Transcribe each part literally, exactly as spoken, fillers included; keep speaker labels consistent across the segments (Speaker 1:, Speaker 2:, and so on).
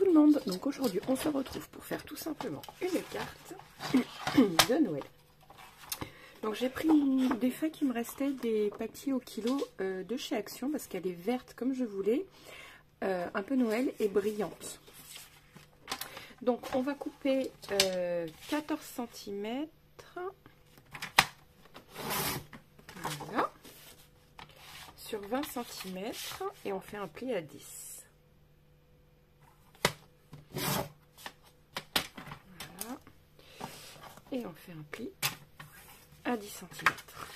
Speaker 1: tout le monde. Donc aujourd'hui on se retrouve pour faire tout simplement une carte de Noël. Donc j'ai pris des feuilles qui me restaient, des papiers au kilo euh, de chez Action parce qu'elle est verte comme je voulais, euh, un peu Noël et brillante. Donc on va couper euh, quatorze centimètres. Voilà. Sur vingt centimètres et on fait un pli à dix. Voilà. Et on fait un pli à dix centimètres.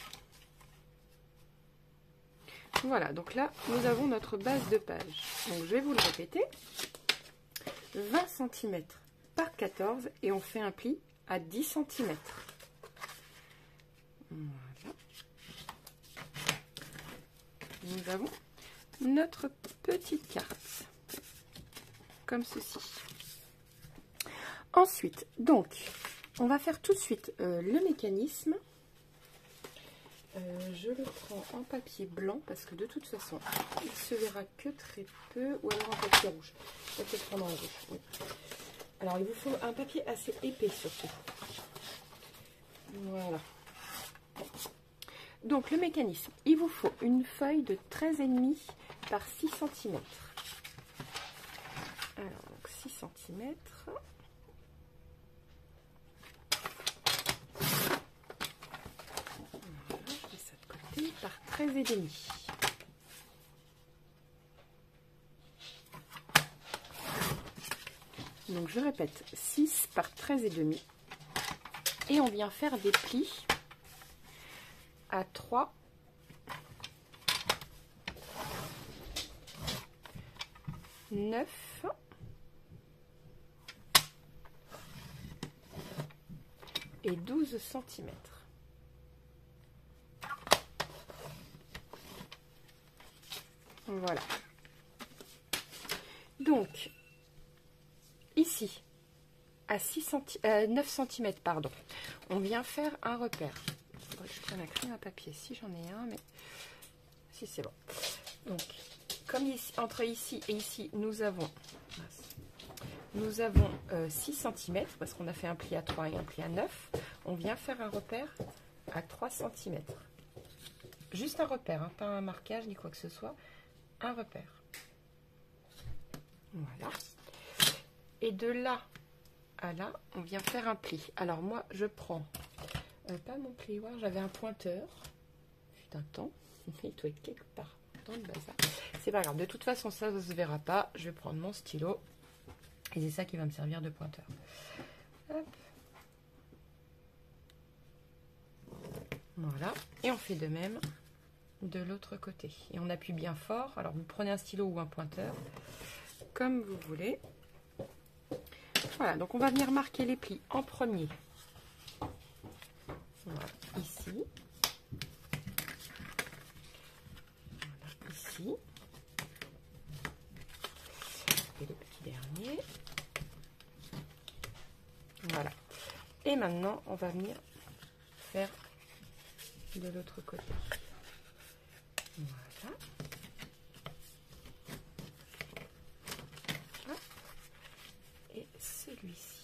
Speaker 1: Voilà, donc là nous avons notre base de page. Donc je vais vous le répéter. vingt centimètres par quatorze et on fait un pli à dix centimètres. Voilà. Nous avons notre petite carte comme ceci. Ensuite, donc, on va faire tout de suite euh, le mécanisme. Euh, je le prends en papier blanc parce que de toute façon, il se verra que très peu, ou alors en papier rouge. Je vais peut-être prendre en rouge. Oui. Alors, il vous faut un papier assez épais surtout. Voilà. Donc, le mécanisme, il vous faut une feuille de treize virgule cinq par six centimètres. Alors, donc six centimètres. Voilà, je mets ça de côté, par treize virgule cinq. Donc, je répète, six par treize virgule cinq. Et on vient faire des plis à trois, neuf et douze centimètres. Voilà. Donc, ici, à six centi euh, neuf centimètres, pardon, on vient faire un repère. Je prends la crème à papier si j'en ai un, mais si c'est bon. Donc, comme ici, entre ici et ici, nous avons, nous avons euh, six centimètres parce qu'on a fait un pli à trois et un pli à neuf. On vient faire un repère à trois centimètres. Juste un repère, hein, pas un marquage ni quoi que ce soit. Un repère. Voilà. Et de là à là, on vient faire un pli. Alors moi, je prends euh, pas mon plioir, j'avais un pointeur. Fut un temps, il doit être quelque part dans le bazar. C'est pas grave, de toute façon, ça ne se verra pas. Je vais prendre mon stylo et c'est ça qui va me servir de pointeur. Hop. Voilà, et on fait de même de l'autre côté. Et on appuie bien fort. Alors vous prenez un stylo ou un pointeur, comme vous voulez. Voilà, donc on va venir marquer les plis en premier. Voilà, ici. Voilà, ici. Et le petit dernier. Voilà. Et maintenant, on va venir faire de l'autre côté. Voilà. Hop. Et celui-ci.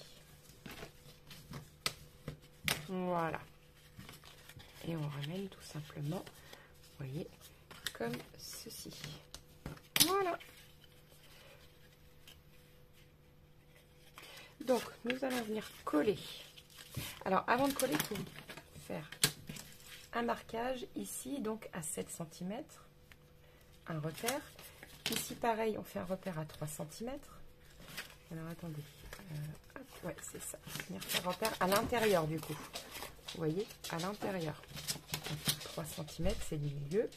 Speaker 1: Voilà. Et on ramène tout simplement, vous voyez, comme ceci. Voilà. Donc, nous allons venir coller. Alors, avant de coller, il faut faire un marquage ici, donc à sept centimètres. Un repère. Ici, pareil, on fait un repère à trois centimètres. Alors, attendez. Euh, hop, ouais, c'est ça. Venir faire un repère à l'intérieur, du coup. Vous voyez, à l'intérieur. trois centimètres, c'est du milieu.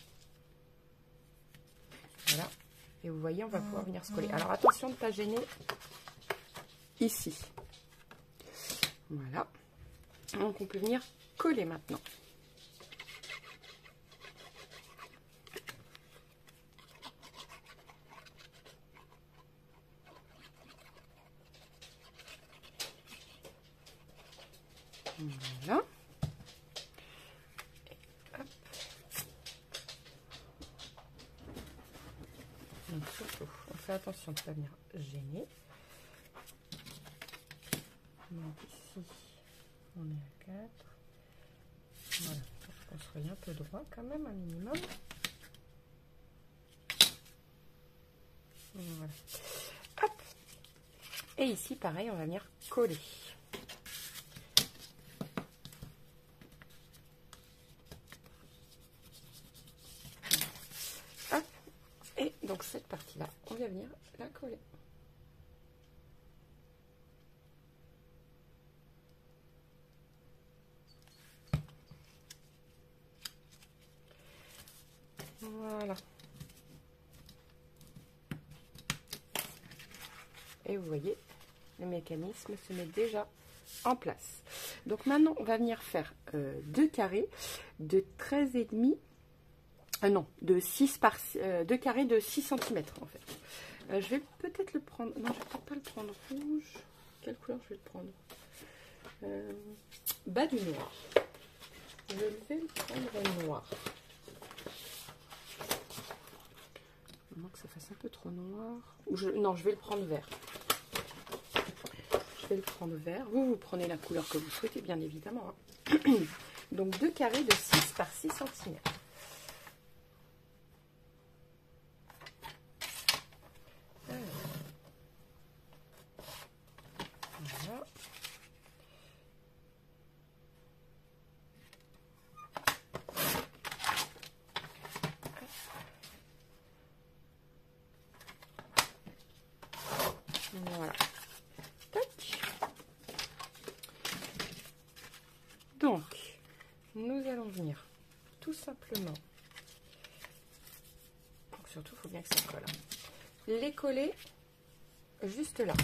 Speaker 1: Voilà. Et vous voyez, on va pouvoir venir se coller. Alors, attention de ne pas gêner ici. Voilà. Donc, on peut venir coller maintenant. Voilà. Et hop. Donc, surtout, on fait attention de ne pas venir gêner. Donc ici, on est à quatre. Voilà, pour qu'on soit un peu droit quand même, un minimum. Voilà. Hop. Et ici, pareil, on va venir coller. Hop. Et donc cette partie-là, on va venir la coller. Voilà. Et vous voyez, le mécanisme se met déjà en place. Donc maintenant, on va venir faire euh, deux carrés de treize et demi. Euh, non, de six par euh, deux carrés de six centimètres en fait. Euh, je vais peut-être le prendre. Non, je vais peut-être pas le prendre rouge. Quelle couleur je vais le prendre? euh, Bas du noir. Je vais le prendre noir. Vraiment que ça fasse un peu trop noir. Ou je, non, je vais le prendre vert. Je vais le prendre vert. Vous, vous prenez la couleur que vous souhaitez, bien évidemment. Hein. Donc, deux carrés de six par six centimètres. Alors. Voilà. Voilà. Tac. Donc, nous allons venir tout simplement. Donc, surtout, il faut bien que ça colle. Les coller juste là.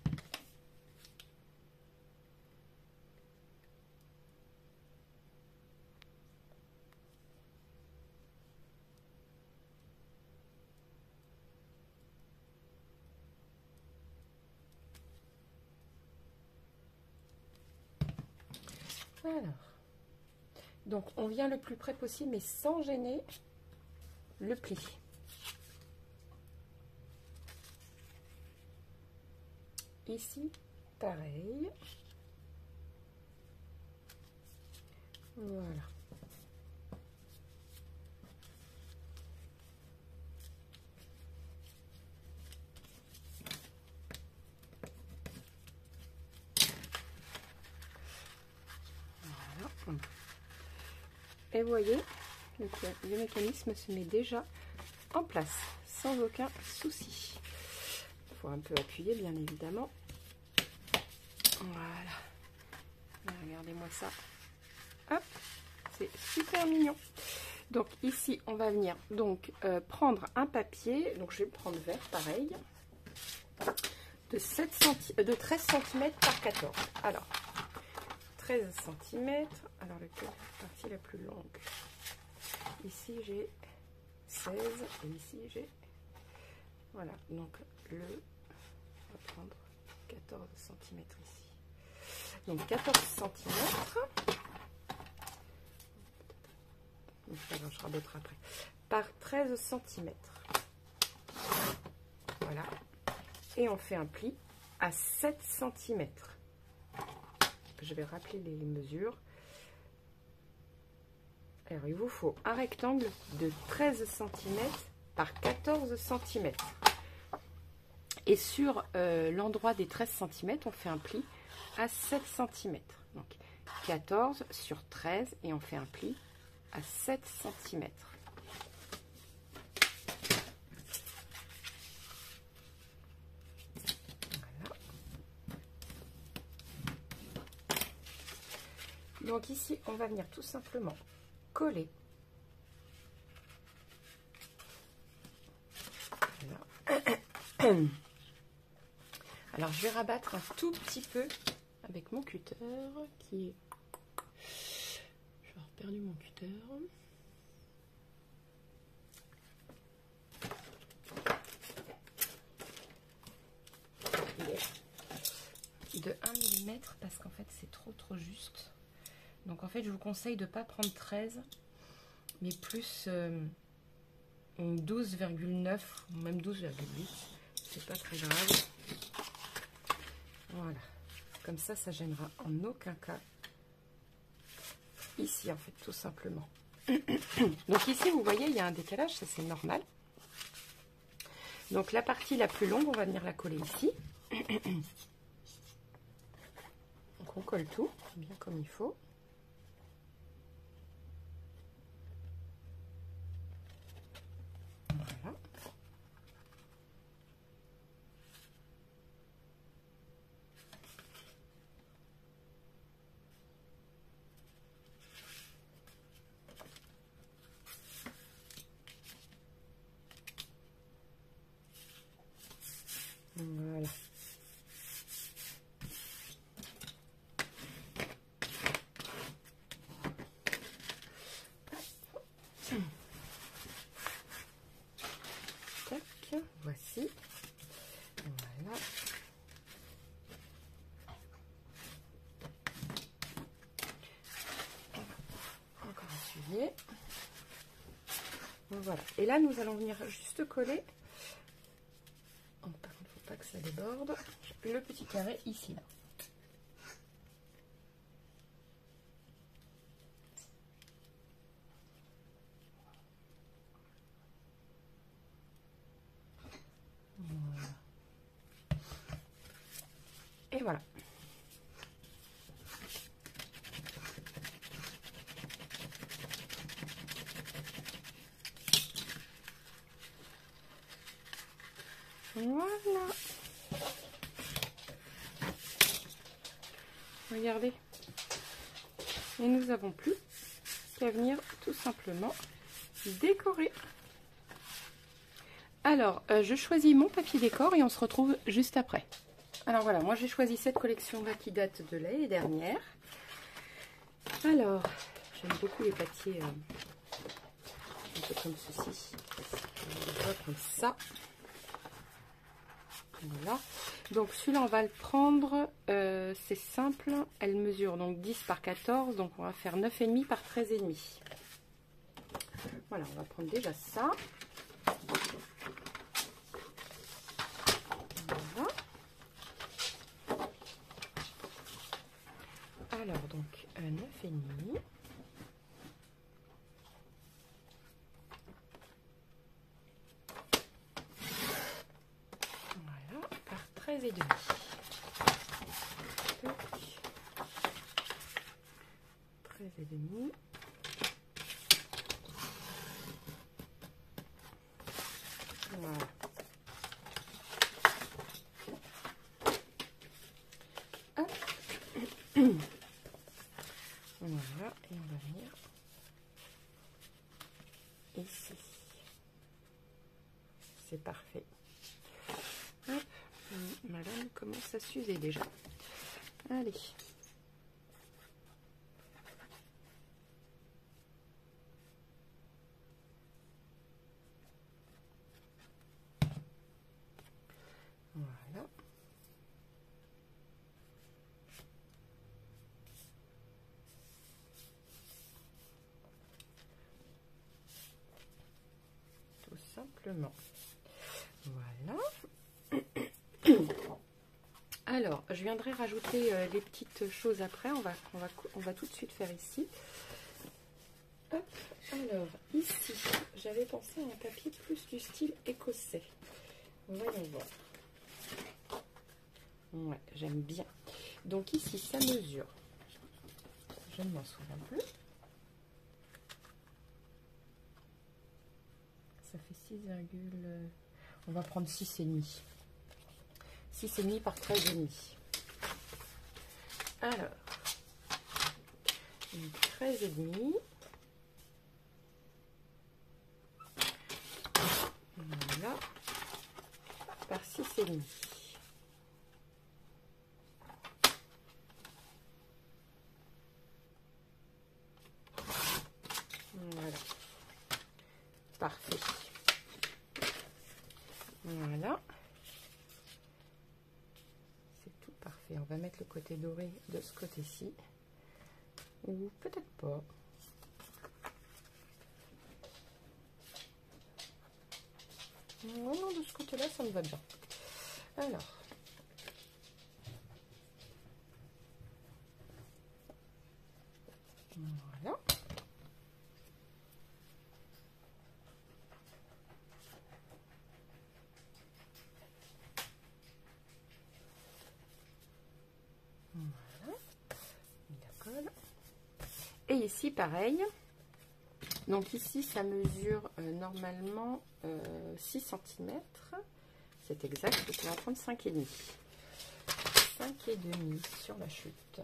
Speaker 1: Alors, donc on vient le plus près possible, mais sans gêner le pli. Ici, pareil. Voilà. Voilà. Et vous voyez, le, le mécanisme se met déjà en place, sans aucun souci. Il faut un peu appuyer, bien évidemment. Voilà. Regardez-moi ça. Hop, c'est super mignon. Donc ici, on va venir donc euh, prendre un papier. Donc je vais le prendre vert, pareil, de, sept centi de treize centimètres par quatorze. Alors, treize centimètres. Alors, lequel est la partie la plus longue? Ici, j'ai seize. Et ici, j'ai... Voilà. Donc, le... On va prendre quatorze centimètres ici. Donc, quatorze centimètres. Donc, ça va, je raboterai après. Par treize centimètres. Voilà. Et on fait un pli à sept centimètres. Je vais rappeler les mesures. Alors, il vous faut un rectangle de treize centimètres par quatorze centimètres. Et sur euh, l'endroit des treize centimètres, on fait un pli à sept centimètres. Donc, quatorze sur treize et on fait un pli à sept centimètres. Donc ici, on va venir tout simplement coller. Voilà. Alors, je vais rabattre un tout petit peu avec mon cutter qui est... Je vais avoir perdu mon cutter. Il est de un millimètre parce qu'en fait, c'est trop trop juste. Donc en fait, je vous conseille de ne pas prendre treize, mais plus euh, douze virgule neuf ou même douze virgule huit. C'est pas très grave. Voilà. Comme ça, ça gênera en aucun cas. Ici, en fait, tout simplement. Donc ici, vous voyez, il y a un décalage, ça c'est normal. Donc la partie la plus longue, on va venir la coller ici. Donc on colle tout, bien comme il faut. Voilà. Voilà. Tac, voici. Voilà. Encore essuyer. Voilà. Et là, nous allons venir juste coller. Oh, par contre, faut pas que ça déborde. Le petit carré ici, là. Voilà. Et voilà. Voilà. Regardez. Et nous n'avons plus qu'à venir tout simplement décorer. Alors, euh, je choisis mon papier décor et on se retrouve juste après. Alors voilà, moi j'ai choisi cette collection-là qui date de l'année dernière. Alors, j'aime beaucoup les papiers euh, un peu comme ceci. On va prendre ça. Voilà. Donc celui-là, on va le prendre, euh, c'est simple, elle mesure donc dix par quatorze, donc on va faire neuf virgule cinq par treize virgule cinq. Voilà, on va prendre déjà ça. Voilà. Alors donc euh, neuf virgule cinq. Voilà, par treize virgule cinq. treize virgule cinq. Voilà. Hop. Voilà, et on va venir ici. C'est parfait. Hop. Madame commence à s'user déjà. Allez. Voilà. Tout simplement. Voilà. Alors, je viendrai rajouter euh, les petites choses après. On va, on va, on va tout de suite faire ici. Hop. Alors, ici, j'avais pensé à un papier plus du style écossais. Voyons voir. Ouais, j'aime bien. Donc ici, ça mesure. Je ne m'en souviens plus. Ça fait six, on va prendre six virgule cinq. six virgule cinq par treize virgule cinq. Alors, treize virgule cinq. Voilà. Par six virgule cinq. Voilà. Parfait. Voilà. C'est tout parfait. On va mettre le côté doré de ce côté-ci. Ou peut-être pas. Non, non, de ce côté-là, ça me va bien. Alors. Voilà. Voilà. D'accord. Et ici, pareil. Donc ici, ça mesure euh, normalement euh, six centimètres. C'est exact, donc on va prendre cinq et demi. cinq et demi sur la chute.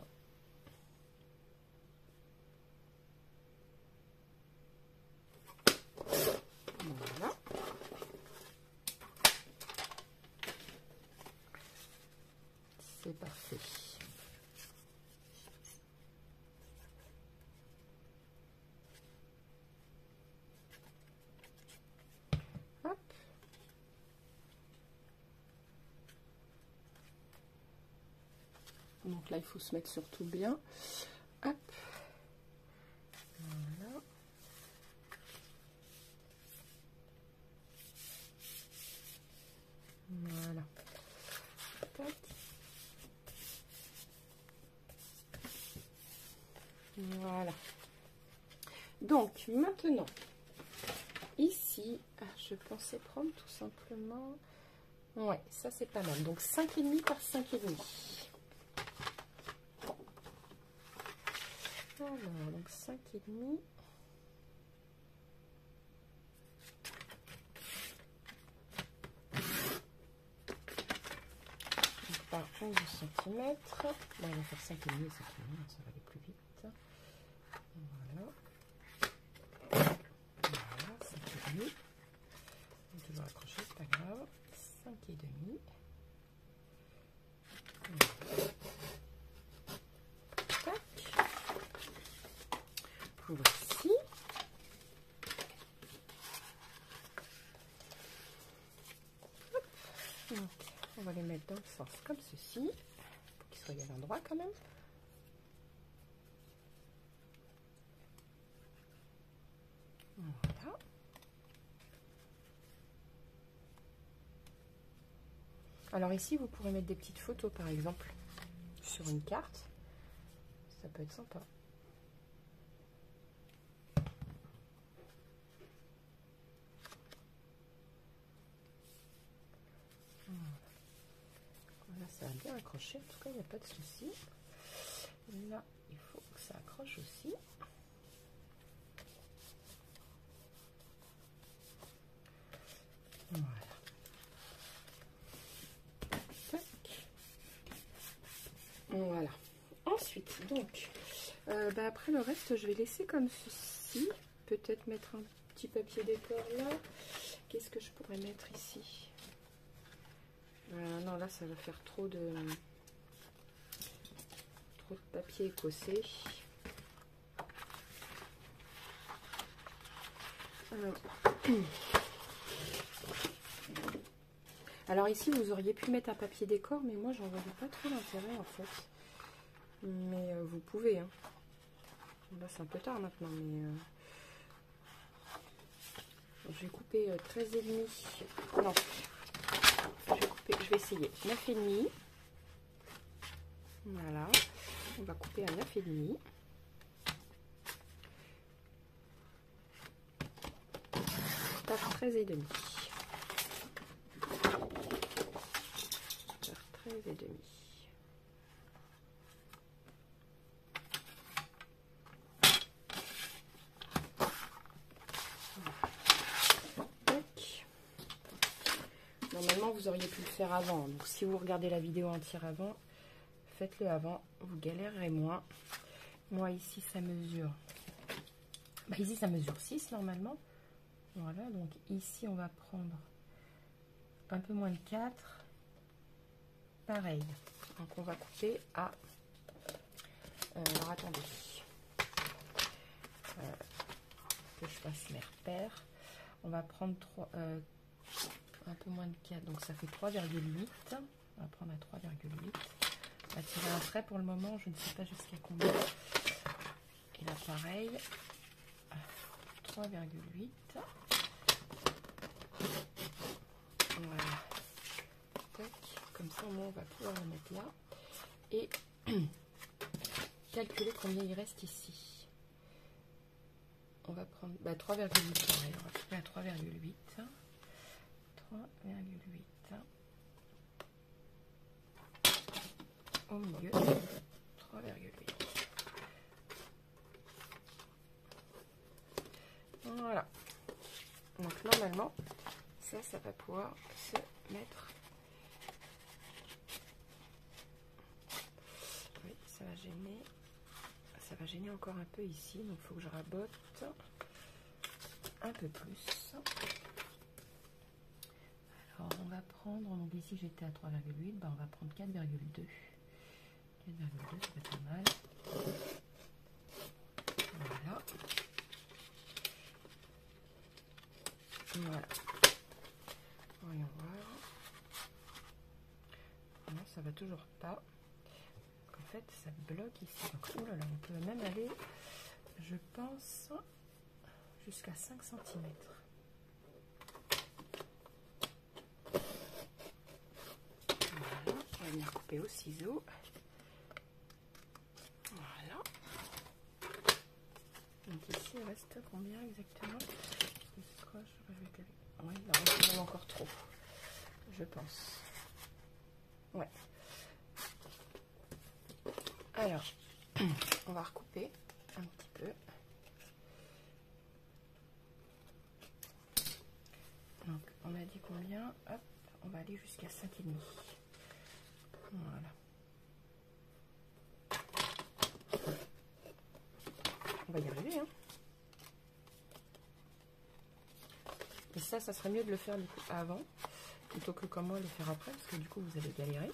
Speaker 1: Voilà. C'est parfait. Hop. Donc là, il faut se mettre surtout bien. Hop. Voilà. Voilà. Tac. Voilà. Donc maintenant, ici, ah, je pensais prendre tout simplement. Ouais, ça c'est pas mal. Donc cinq et demi par cinq et demi. Alors, donc cinq et demi. Par onze centimètres. Bon, on va faire cinq et demi et cinq et demi, ça va aller plus vite. Voilà. Voilà, cinq et demi. On va toujours accrocher, c'est pas grave. cinq et demi. Voilà. Tac. Voici. Hop. Donc, on va les mettre dans le sens comme ceci, pour qu'ils soient à l'endroit quand même. Voilà. Alors ici, vous pourrez mettre des petites photos, par exemple, sur une carte. Ça peut être sympa. Là, ça va bien accrocher. En tout cas, il n'y a pas de souci. Là, il faut que ça accroche aussi. Voilà. Tac. Voilà. Ensuite, donc, euh, bah après le reste, je vais laisser comme ceci. Peut-être mettre un petit papier décor là. Qu'est-ce que je pourrais mettre ici? euh, Non, là, ça va faire trop de, trop de papier écossais. Alors, Alors ici, vous auriez pu mettre un papier décor, mais moi, j'en voyais pas trop l'intérêt en fait. Mais euh, vous pouvez. Hein. Là, c'est un peu tard maintenant, mais euh, je vais couper euh, treize et demi. Non, je vais, couper, je vais essayer neuf et demi. Voilà, on va couper à neuf et demi. Par treize et demi. Par treize et demi. Normalement, vous auriez pu le faire avant. Donc, si vous regardez la vidéo entière avant, faites-le avant. Vous galérerez moins. Moi, ici, ça mesure... Bah, ici, ça mesure six, normalement. Voilà. Donc, ici, on va prendre un peu moins de quatre. Pareil. Donc, on va couper à... Euh, alors, attendez. Euh, que je fasse mes repères. On va prendre trois... Euh, un peu moins de quatre, donc ça fait trois virgule huit. On va prendre à trois virgule huit. On va tirer un trait pour le moment, je ne sais pas jusqu'à combien. Et là pareil, trois virgule huit. Voilà. Tac. Comme ça au moins on va pouvoir le mettre là. Et calculer combien il reste ici. on va prendre bah, trois virgule huit, pareil, on va couper à trois virgule huit. trois virgule huit. Au milieu, trois virgule huit. Voilà. Donc normalement, ça, ça va pouvoir se mettre. Oui, ça va gêner. Ça va gêner encore un peu ici, donc il faut que je rabote un peu plus. Alors on va prendre, donc ici j'étais à trois virgule huit, bah on va prendre quatre virgule deux. quatre virgule deux, ça va être pas mal. Voilà. Voilà. Voyons voir. Non, ça va toujours pas. En fait, ça bloque ici. Donc, oh là là, on peut même aller, je pense, jusqu'à cinq centimètres. Voilà. On va venir couper au ciseau. Voilà. Donc ici, il reste combien exactement? Oui, là, on en a encore trop, je pense. Ouais. Alors, on va recouper un petit peu. Donc, on a dit combien? Hop, on va aller jusqu'à cinq virgule cinq. Voilà. On va y arriver, hein. Et ça, ça serait mieux de le faire du coup avant, plutôt que comme moi le faire après, parce que du coup vous allez galérer.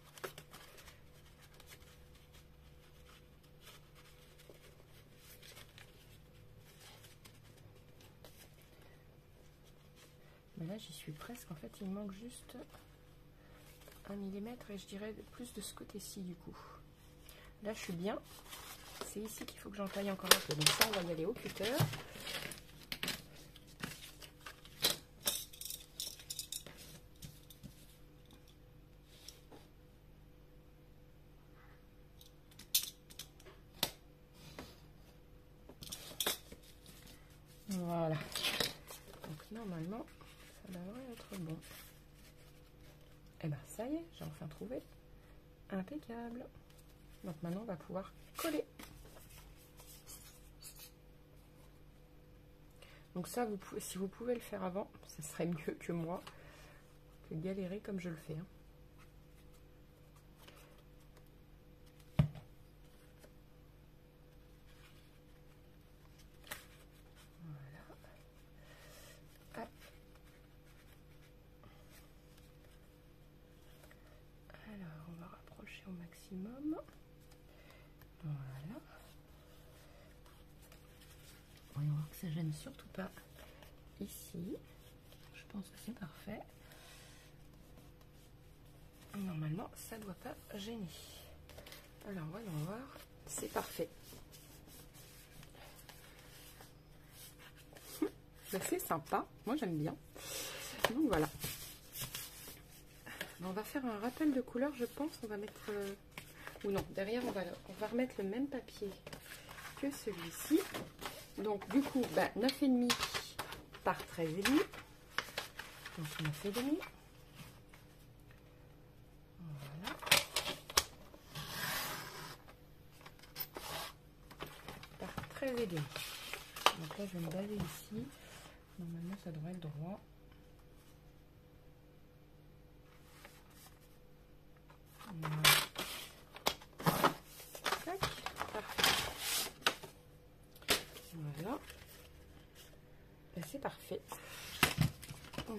Speaker 1: Mais là j'y suis presque, en fait il me manque juste un millimètre et je dirais plus de ce côté-ci du coup. Là je suis bien, c'est ici qu'il faut que j'en taille encore un peu, donc ça on va y aller au cutter. Voilà, donc normalement ça devrait être bon. Et ben ça y est, j'ai enfin trouvé. Impeccable. Donc maintenant on va pouvoir coller. Donc ça, vous pouvez, si vous pouvez le faire avant, ça serait mieux que moi, que galérer comme je le fais. Hein. Voilà. Hop. Alors, on va rapprocher au maximum. Voilà. Voyons voir que ça gêne surtout pas ici. Je pense que c'est parfait. Normalement, ça ne doit pas gêner. Alors, voyons voir. C'est parfait. C'est sympa. Moi, j'aime bien. Donc, voilà. On va faire un rappel de couleur, je pense. On va mettre... Euh, ou non, derrière, on va, on va remettre le même papier que celui-ci. Donc, du coup, bah, neuf virgule cinq par treize virgule cinq. Donc, neuf virgule cinq. Voilà. Par treize virgule cinq. Donc là, je vais me baser ici. Normalement, ça devrait être droit. Voilà. Tac. Parfait. Voilà. Ben, c'est parfait. Donc.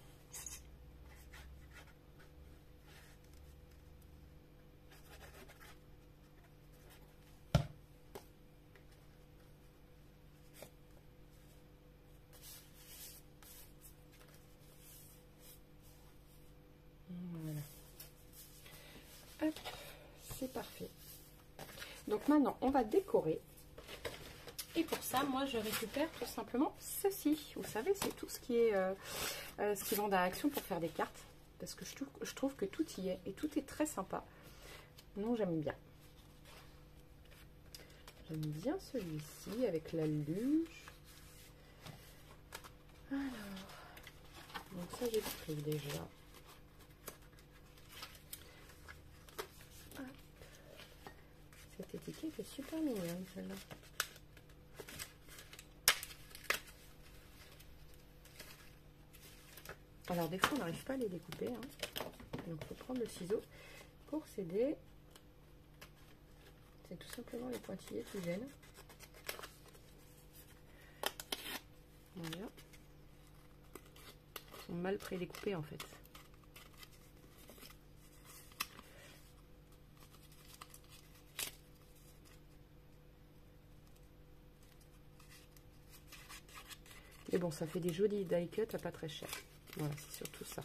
Speaker 1: Voilà. Hop, c'est parfait. Donc maintenant, on va décorer. Et pour ça, moi, je récupère tout simplement ceci. Vous savez, c'est tout ce qui est euh, euh, ce qui vend à Action pour faire des cartes. Parce que je trouve, je trouve que tout y est. Et tout est très sympa. Donc, j'aime bien. J'aime bien celui-ci avec la luge. Alors, donc ça j'ai pris déjà. Hop. Cette étiquette est super mignonne celle-là. Alors des fois on n'arrive pas à les découper, hein. Donc il faut prendre le ciseau pour s'aider. C'est tout simplement les pointillés qui gênent. Voilà. Ils sont mal pré-découpés en fait. Mais bon, ça fait des jolis die cut à pas très cher. Voilà, c'est surtout ça.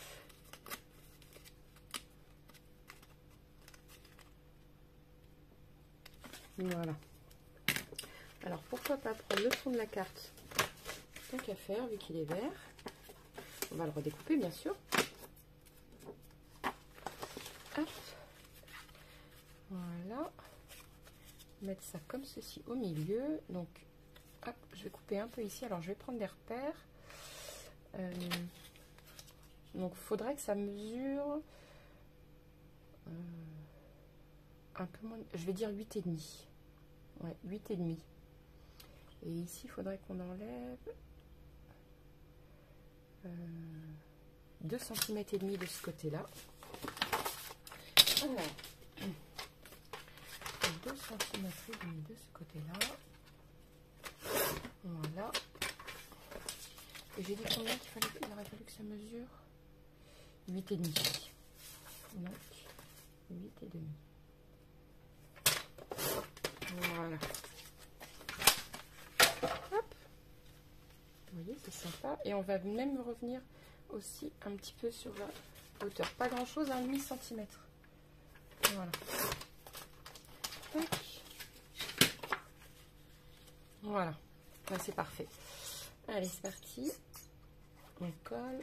Speaker 1: Voilà. Alors, pourquoi pas prendre le fond de la carte tant qu'à faire, vu qu'il est vert. On va le redécouper, bien sûr. Hop. Voilà. Mettre ça comme ceci au milieu. Donc, hop, je vais couper un peu ici. Alors, je vais prendre des repères. Euh, donc, il faudrait que ça mesure euh, un peu moins. Je vais dire huit et demi. Ouais, huit et demi. Et ici, il faudrait qu'on enlève euh, deux centimètres et demi de ce côté-là. Alors, deux centimètres et demi de ce côté-là. Voilà. Et j'ai dit combien qu'il fallait, il aurait fallu que ça mesure huit et demi. Donc, huit et demi. Voilà. Hop. Vous voyez, c'est sympa. Et on va même revenir aussi un petit peu sur la hauteur. Pas grand chose, un demi centimètre. Voilà. Tac. Voilà. Là, c'est parfait. Allez, c'est parti. On colle.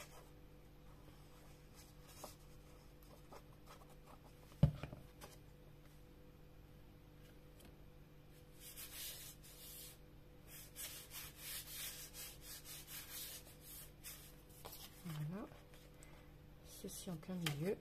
Speaker 1: Voilà. Ceci en plein milieu.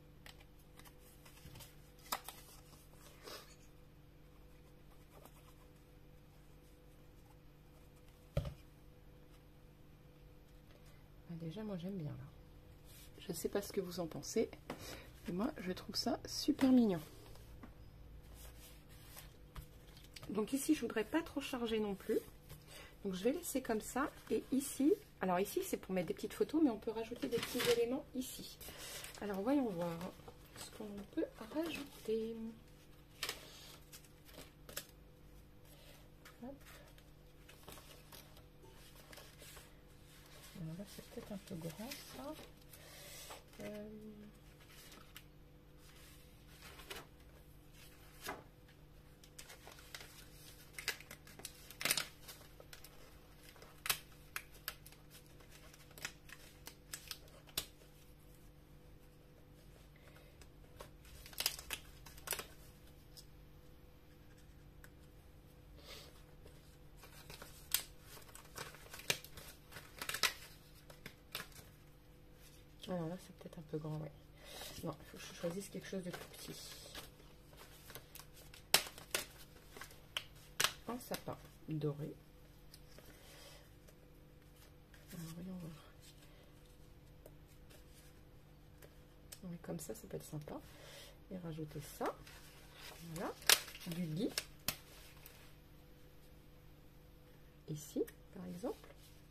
Speaker 1: Déjà, moi j'aime bien là. Je sais pas ce que vous en pensez, mais moi je trouve ça super mignon. Donc ici je voudrais pas trop charger non plus, donc je vais laisser comme ça. Et ici, alors ici c'est pour mettre des petites photos, mais on peut rajouter des petits éléments ici. Alors voyons voir ce qu'on peut rajouter. Hop. Alors là c'est peut-être un peu grand ça. Euh... Alors là, c'est peut-être un peu grand, ouais. Non, il faut que je choisisse quelque chose de plus petit. Un sapin doré. Alors, voyons voir. Ouais, comme ça, ça peut être sympa. Et rajouter ça. Voilà. Du lit. Ici, par exemple.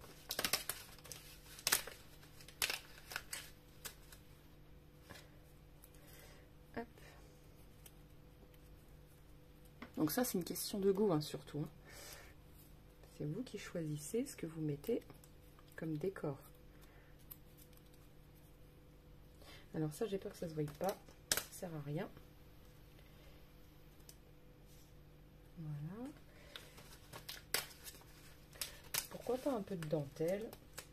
Speaker 1: Donc ça, c'est une question de goût, hein, surtout. Hein. C'est vous qui choisissez ce que vous mettez comme décor. Alors ça, j'ai peur que ça ne se voie pas. Ça ne sert à rien. Voilà. Pourquoi pas un peu de dentelle?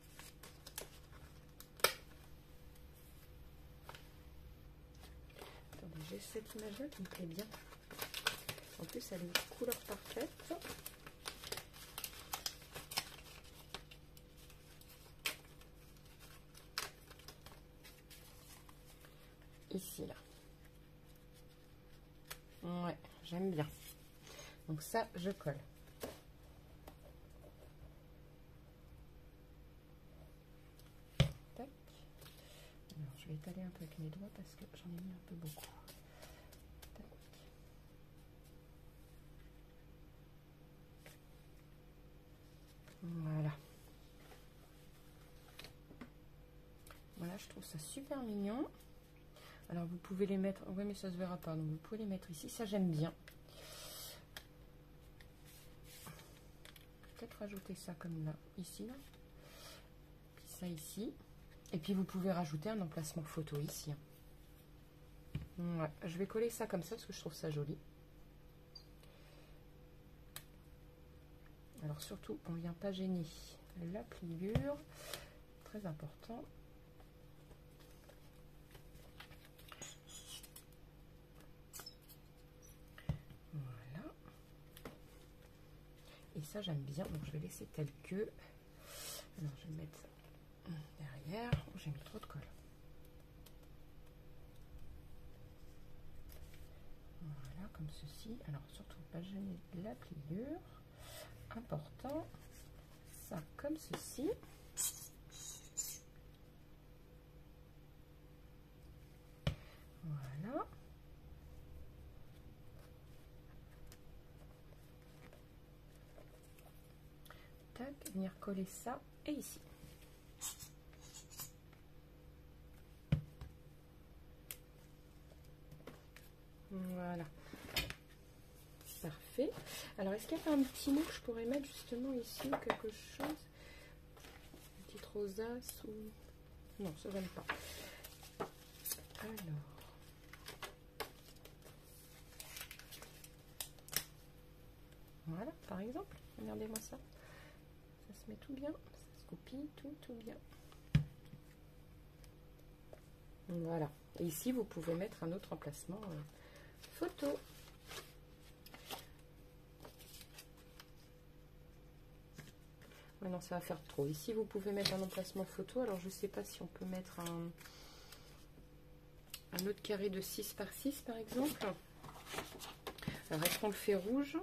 Speaker 1: Attendez, j'ai cette image-là qui me plaît bien. En plus, elle a une couleur parfaite. j'aime bien. Donc ça, je colle. Tac. Alors, je vais étaler un peu avec mes doigts parce que j'en ai mis un peu beaucoup. Tac. Voilà. Voilà, je trouve ça super mignon. Alors, vous pouvez les mettre... Oui, mais ça se verra pas. Donc, vous pouvez les mettre ici. Ça, j'aime bien. Peut-être rajouter ça comme là, ici. Là. Puis ça ici. Et puis, vous pouvez rajouter un emplacement photo ici. Ouais, je vais coller ça comme ça parce que je trouve ça joli. Alors, surtout, on ne vient pas gêner la pliure. Très important. Voilà. Et ça, j'aime bien. Donc, je vais laisser tel que. Alors, je vais mettre ça derrière. Oh, j'ai mis trop de colle. Voilà, comme ceci. Alors, surtout, pas gêner la pliure. Important. Ça, comme ceci. Voilà. Tac, venir coller ça et ici. Voilà. Parfait. Alors, est-ce qu'il y a un petit mot que je pourrais mettre justement ici ou quelque chose? Une petite rosace ou... Non, ça j'aime pas. Alors... Voilà, par exemple. Regardez-moi ça. Ça se met tout bien. Ça se copie tout, tout bien. Voilà. Et ici, vous pouvez mettre un autre emplacement euh, photo. Maintenant, ça va faire trop. Ici, vous pouvez mettre un emplacement photo. Alors, je ne sais pas si on peut mettre un, un autre carré de six par six, par exemple. Alors, est-ce qu'on le fait rouge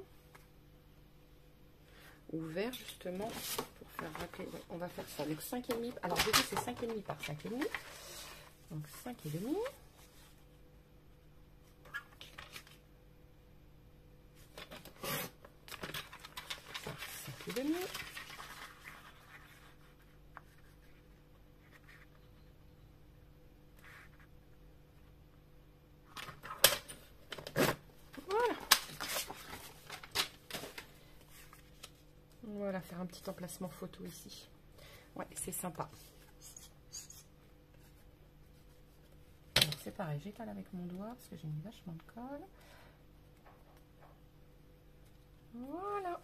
Speaker 1: ou vert, justement, pour faire rappeler? On va faire ça. Donc, cinq virgule cinq. Alors, je dis c'est cinq virgule cinq par cinq virgule cinq. Donc, cinq virgule cinq. cinq virgule cinq. Voilà, faire un petit emplacement photo ici. Ouais, c'est sympa. Alors, c'est pareil, j'étale avec mon doigt parce que j'ai mis vachement de colle. Voilà.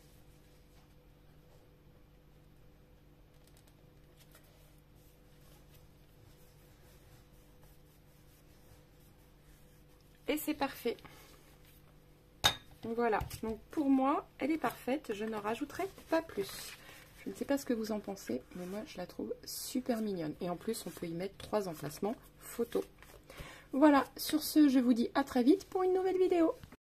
Speaker 1: Et c'est parfait. Voilà, donc pour moi, elle est parfaite. Je ne rajouterai pas plus. Je ne sais pas ce que vous en pensez, mais moi, je la trouve super mignonne. Et en plus, on peut y mettre trois emplacements photos. Voilà, sur ce, je vous dis à très vite pour une nouvelle vidéo.